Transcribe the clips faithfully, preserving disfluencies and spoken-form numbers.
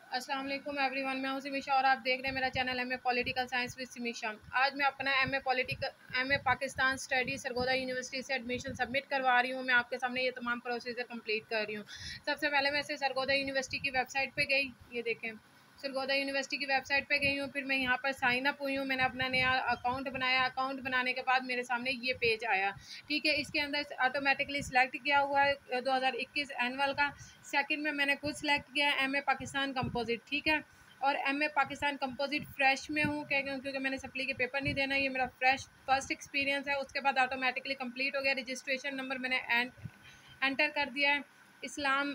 अस्सलाम वालेकुम एवरीवन, मैं हूं सिमीशा और आप देख रहे हैं मेरा channel M A political science with Simisha. आज मैं अपना M A political M A Pakistan study Sargodha university से एडमिशन सबमिट करवा रही हूं। मैं आपके सामने ये तमाम प्रोसीजर कंप्लीट कर रही हूं। सबसे पहले मैं से सरगोदा यूनिवर्सिटी की वेबसाइट पे गई, ये देखें सरगोदा यूनिवर्सिटी की वेबसाइट पे गई हूँ। फिर मैं यहाँ पर साइन अप हुई हूँ, मैंने अपना नया अकाउंट बनाया। अकाउंट बनाने के बाद मेरे सामने ये पेज आया, ठीक है। इसके अंदर ऑटोमेटिकली सिलेक्ट किया हुआ है दो हज़ार इक्कीस एनुअल का। सेकंड में मैंने खुद सिलेक्ट किया है एम ए पाकिस्तान कंपोजिट, ठीक है। और M A Pakistan composite fresh में हूँ क्योंकि मैंने सप्ली के पेपर नहीं देना, ये मेरा फ्रेश फर्स्ट एक्सपीरियंस है। उसके बाद ऑटोमेटिकली कंप्लीट हो गया। रजिस्ट्रेशन नंबर मैंने एंटर कर दिया है, इस्लाम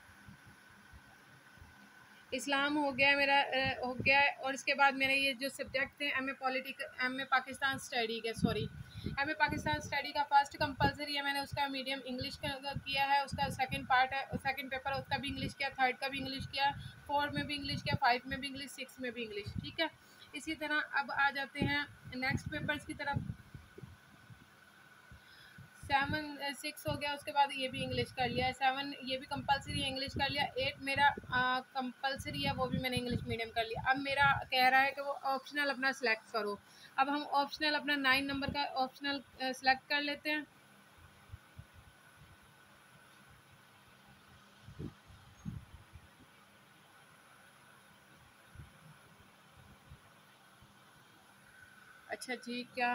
इस्लाम हो गया मेरा हो गया है। और इसके बाद मेरे ये जो सब्जेक्ट थे M A politic M A Pakistan study के sorry M A Pakistan study का फर्स्ट कंपलसरी है, मैंने उसका मीडियम इंग्लिश किया है। उसका सेकंड पार्ट है, सेकंड पेपर उसका भी इंग्लिश किया, थर्ड का भी इंग्लिश किया, फोर्थ में भी इंग्लिश किया, फाइव में भी इंग्लिश, सिक्स में भी इंग्लिश, ठीक है। इसी तरह अब आ जाते हैं नेक्स्ट पेपर्स की तरफ। सेवन सिक्स हो गया, उसके बाद ये भी इंग्लिश कर लिया है। सेवन ये भी कंपलसरी इंग्लिश कर लिया। एट मेरा कंपलसरी है, वो भी मैंने इंग्लिश मीडियम कर लिया। अब मेरा कह रहा है कि वो ऑप्शनल अपना सेलेक्ट करो। अब हम ऑप्शनल अपना नाइन नंबर का ऑप्शनल सेलेक्ट कर लेते हैं। अच्छा जी, क्या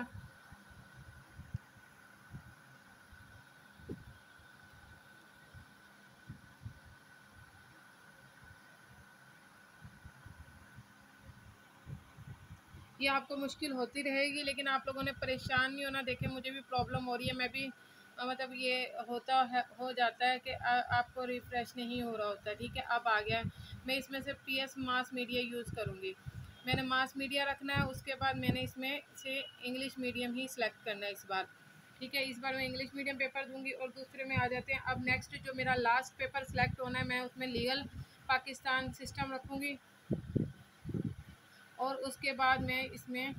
ये आपको मुश्किल होती रहेगी, लेकिन आप लोगों ने परेशान नहीं होना। देखें मुझे भी प्रॉब्लम हो रही है, मैं भी अ, मतलब ये होता है हो जाता है कि आ, आपको रिफ़्रेश नहीं हो रहा होता, ठीक है। अब आ गया। मैं इसमें से P S mass media use करूँगी। मैंने मास मीडिया रखना है। उसके बाद मैंने इसमें से इंग्लिश मीडियम ही सिलेक्ट करना है इस बार, ठीक है। इस बार मैं इंग्लिश मीडियम पेपर दूँगी। और दूसरे में आ जाते हैं अब नेक्स्ट जो मेरा लास्ट पेपर सिलेक्ट होना है, मैं उसमें लीगल पाकिस्तान सिस्टम रखूँगी। और उसके बाद मैं इसमें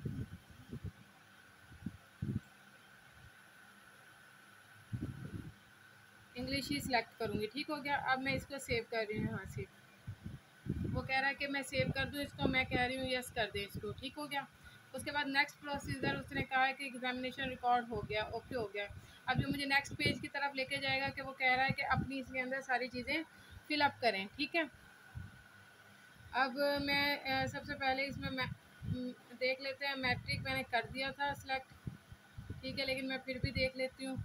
इंग्लिश ही सिलेक्ट करूँगी, ठीक हो गया। अब मैं इसको सेव कर रही हूँ यहाँ से। वो कह रहा है कि मैं सेव कर दूँ इसको, मैं कह रही हूँ यस कर दें इसको, ठीक हो गया। उसके बाद नेक्स्ट प्रोसीजर उसने कहा है कि एग्जामिनेशन रिकॉर्ड हो गया, ओके हो गया। अब जो मुझे नेक्स्ट पेज की तरफ लेके जाएगा कि वो कह रहा है कि अपनी इसके अंदर सारी चीज़ें फिलअप करें, ठीक है। अब मैं सबसे पहले इसमें मैं देख लेते हैं। मैट्रिक मैंने कर दिया था सिलेक्ट, ठीक है, लेकिन मैं फिर भी देख लेती हूँ,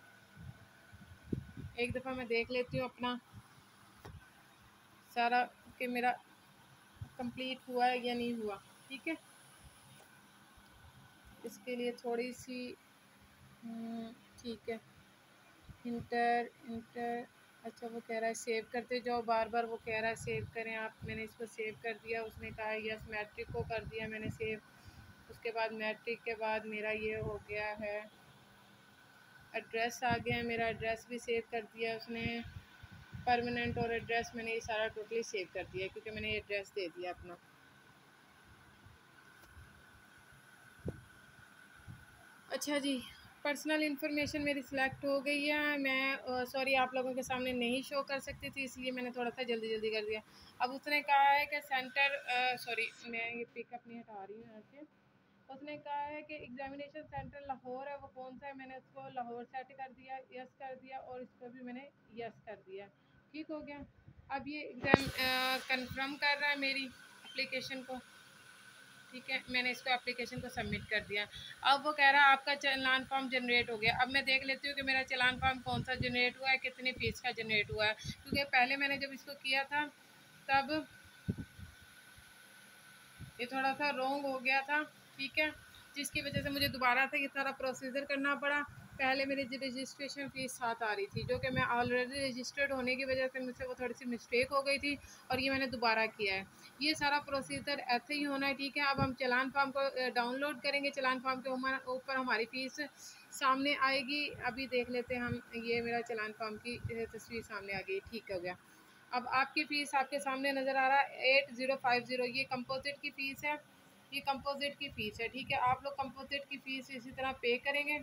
एक दफ़ा मैं देख लेती हूँ अपना सारा कि मेरा कंप्लीट हुआ है या नहीं हुआ, ठीक है। इसके लिए थोड़ी सी ठीक है इंटर इंटर अच्छा वो कह रहा है सेव करते जाओ, बार बार वो कह रहा है सेव करें आप। मैंने इसको सेव कर दिया, उसने कहा है यस। मैट्रिक को कर दिया मैंने सेव। उसके बाद मैट्रिक के बाद मेरा ये हो गया है, एड्रेस आ गया है मेरा, एड्रेस भी सेव कर दिया उसने। परमानेंट और एड्रेस मैंने ये सारा टोटली सेव कर दिया क्योंकि मैंने ये एड्रेस दे दिया अपना। अच्छा जी, पर्सनल इन्फॉर्मेशन मेरी सिलेक्ट हो गई है। मैं सॉरी आप लोगों के सामने नहीं शो कर सकती थी, इसलिए मैंने थोड़ा सा जल्दी जल्दी कर दिया। अब उसने कहा है कि सेंटर सॉरी मैं ये पिकअप नहीं हटा रही हूँ यहाँ से। उसने कहा है कि एग्जामिनेशन सेंटर लाहौर है, वो कौन सा है। मैंने उसको लाहौर सेट कर दिया, यस कर दिया। और इसको भी मैंने यस कर दिया, ठीक हो गया। अब ये एग्ज़ाम कंफर्म कर रहा है मेरी एप्लीकेशन को, ठीक है। मैंने इसको एप्लीकेशन को सबमिट कर दिया। अब वो कह रहा है आपका चालान फॉर्म जनरेट हो गया। अब मैं देख लेती हूँ कि मेरा चालान फॉर्म कौन सा जनरेट हुआ है, कितनी फ़ीस का जनरेट हुआ है। क्योंकि पहले मैंने जब इसको किया था तब ये थोड़ा सा रॉन्ग हो गया था, ठीक है, जिसकी वजह से मुझे दोबारा से ये सारा प्रोसीजर करना पड़ा। पहले मेरी रजिस्ट्रेशन फ़ीस साथ आ रही थी, जो कि मैं ऑलरेडी रजिस्टर्ड होने की वजह से मुझसे वो थोड़ी सी मिस्टेक हो गई थी और ये मैंने दोबारा किया है। ये सारा प्रोसीजर ऐसे ही होना है, ठीक है। अब हम चालान फॉर्म को डाउनलोड करेंगे। चालान फॉर्म के ऊपर हमारी फ़ीस सामने आएगी। अभी देख लेते हैं हम, ये मेरा चालान फॉर्म की तस्वीर सामने आ गई, ठीक हो गया। अब आपकी फ़ीस आपके सामने नज़र आ रहा है एट ज़ीरो फाइव ज़ीरो, ये कंपोजिट की फ़ीस है, ये कंपोजिट की फ़ीस है, ठीक है। आप लोग कंपोजिट की फ़ीस इसी तरह पे करेंगे,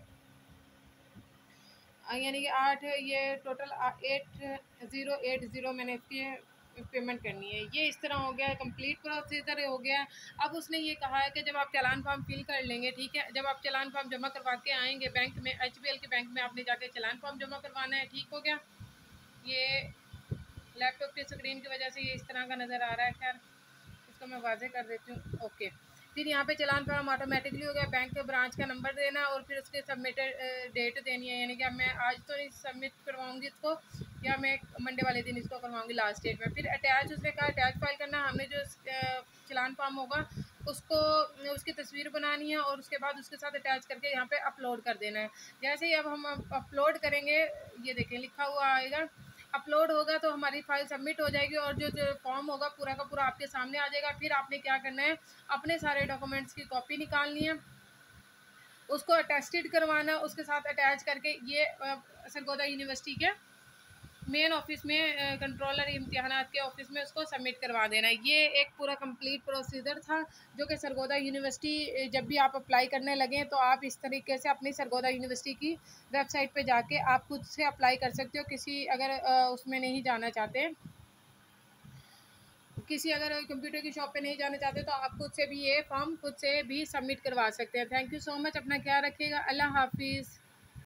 यानी कि आठ ये total eight zero eight zero मैंने इसकी पेमेंट करनी है। ये इस तरह हो गया है, कंप्लीट प्रोसीजर हो गया है। अब उसने ये कहा है कि जब आप चालान फॉर्म फिल कर लेंगे, ठीक है, जब आप चालान फॉर्म जमा करवा के आएंगे बैंक में, एच बी एल के बैंक में आपने जाके चालान फॉर्म जमा करवाना है। ठीक हो गया। ये लैपटॉप की स्क्रीन की वजह से ये इस तरह का नज़र आ रहा है, खैर इसको मैं वाजे कर देती हूँ। ओके, फिर यहाँ पे चालान फॉर्म ऑटोमेटिकली हो गया। बैंक के ब्रांच का नंबर देना और फिर उसके सबमिटेड डेट देनी है, यानी कि मैं आज तो नहीं सबमिट करवाऊंगी इसको, या मैं मंडे वाले दिन इसको करवाऊंगी लास्ट डेट में। फिर अटैच उसने कहा अटैच फाइल करना, हमने जो चालान फॉर्म होगा उसको उसकी तस्वीर बनानी है और उसके बाद उसके साथ अटैच करके यहाँ पे अपलोड कर देना है। जैसे ही अब हम अपलोड करेंगे, ये देखें लिखा हुआ आएगा, अपलोड होगा तो हमारी फाइल सबमिट हो जाएगी और जो जो फॉर्म होगा पूरा का पूरा आपके सामने आ जाएगा। फिर आपने क्या करना है, अपने सारे डॉक्यूमेंट्स की कॉपी निकालनी है, उसको अटेस्टेड करवाना, उसके साथ अटैच करके ये सरगोदा यूनिवर्सिटी के मेन ऑफिस में कंट्रोलर इम्तिहानात के ऑफिस में उसको सबमिट करवा देना है। ये एक पूरा कंप्लीट प्रोसीजर था जो कि सरगोदा यूनिवर्सिटी, जब भी आप अप्लाई करने लगें तो आप इस तरीके से अपनी सरगोदा यूनिवर्सिटी की वेबसाइट पे जाके आप खुद से अप्लाई कर सकते हो। किसी अगर उसमें नहीं जाना चाहते, किसी अगर कंप्यूटर की शॉप पे नहीं जाना चाहते तो आप खुद से भी ये फॉर्म खुद से भी सबमिट करवा सकते हैं। थैंक यू सो मच, अपना ख्याल रखिएगा, अल्लाह हाफिज़।